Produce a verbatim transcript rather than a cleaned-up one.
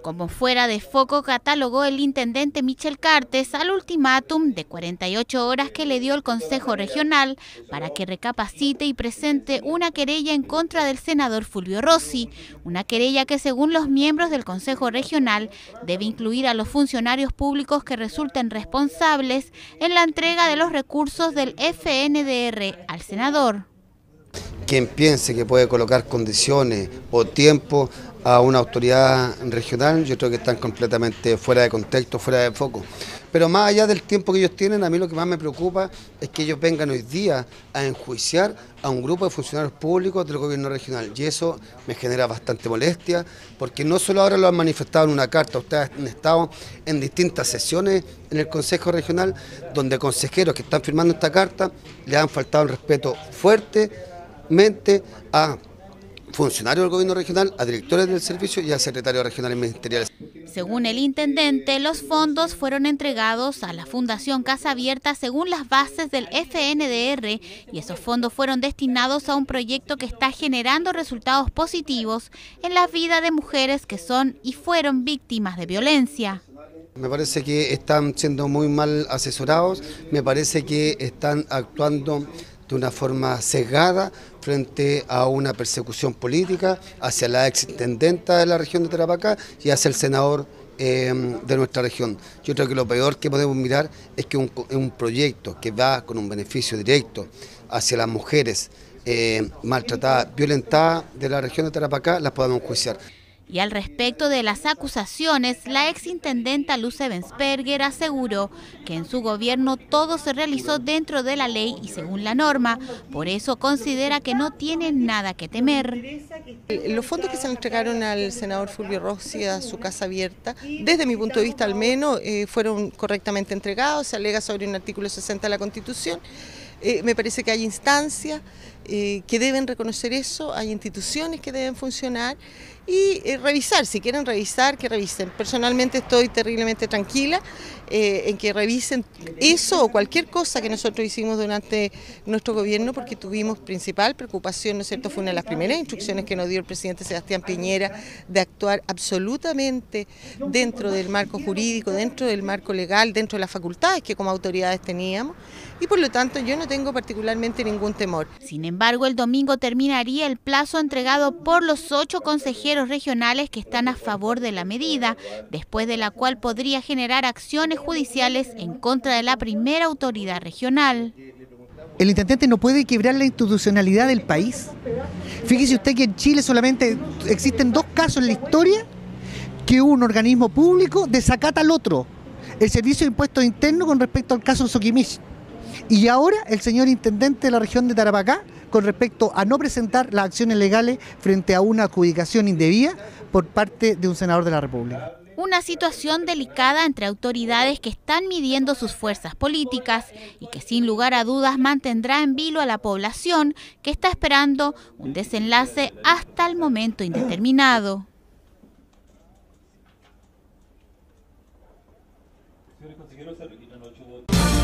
Como fuera de foco catalogó el intendente Michel Cartes al ultimátum de cuarenta y ocho horas que le dio el Consejo Regional para que recapacite y presente una querella en contra del senador Fulvio Rossi, una querella que según los miembros del Consejo Regional debe incluir a los funcionarios públicos que resulten responsables en la entrega de los recursos del F N D R al senador. Quien piense que puede colocar condiciones o tiempo a una autoridad regional, yo creo que están completamente fuera de contexto, fuera de foco. Pero más allá del tiempo que ellos tienen, a mí lo que más me preocupa es que ellos vengan hoy día a enjuiciar a un grupo de funcionarios públicos del gobierno regional. Y eso me genera bastante molestia, porque no solo ahora lo han manifestado en una carta, ustedes han estado en distintas sesiones en el Consejo Regional, donde consejeros que están firmando esta carta le han faltado el respeto fuertemente a funcionarios del gobierno regional, a directores del servicio y a secretarios regionales ministeriales. Según el intendente, los fondos fueron entregados a la Fundación Casa Abierta según las bases del F N D R y esos fondos fueron destinados a un proyecto que está generando resultados positivos en la vida de mujeres que son y fueron víctimas de violencia. Me parece que están siendo muy mal asesorados, me parece que están actuando de una forma sesgada frente a una persecución política hacia la exintendenta de la región de Tarapacá y hacia el senador eh, de nuestra región. Yo creo que lo peor que podemos mirar es que un, un proyecto que va con un beneficio directo hacia las mujeres eh, maltratadas, violentadas de la región de Tarapacá, las podamos enjuiciar. Y al respecto de las acusaciones, la exintendenta Luz Ebensperger aseguró que en su gobierno todo se realizó dentro de la ley y según la norma, por eso considera que no tiene nada que temer. Los fondos que se le entregaron al senador Fulvio Rossi a su Casa Abierta, desde mi punto de vista al menos, eh, fueron correctamente entregados, se alega sobre un artículo sesenta de la Constitución. Eh, me parece que hay instancias eh, que deben reconocer eso, hay instituciones que deben funcionar y eh, revisar, si quieren revisar, que revisen. Personalmente estoy terriblemente tranquila eh, en que revisen eso o cualquier cosa que nosotros hicimos durante nuestro gobierno, porque tuvimos principal preocupación, ¿no es cierto? Fue una de las primeras instrucciones que nos dio el presidente Sebastián Piñera de actuar absolutamente dentro del marco jurídico, dentro del marco legal, dentro de las facultades que como autoridades teníamos y por lo tanto yo no tengo particularmente ningún temor. Sin embargo, el domingo terminaría el plazo entregado por los ocho consejeros regionales que están a favor de la medida, después de la cual podría generar acciones judiciales en contra de la primera autoridad regional. El intendente no puede quebrar la institucionalidad del país. Fíjese usted que en Chile solamente existen dos casos en la historia que un organismo público desacata al otro. El Servicio de Impuestos Internos con respecto al caso Soquimich. Y ahora el señor intendente de la región de Tarapacá con respecto a no presentar las acciones legales frente a una adjudicación indebida por parte de un senador de la República. Una situación delicada entre autoridades que están midiendo sus fuerzas políticas y que sin lugar a dudas mantendrá en vilo a la población que está esperando un desenlace hasta el momento indeterminado. Señores consejeros,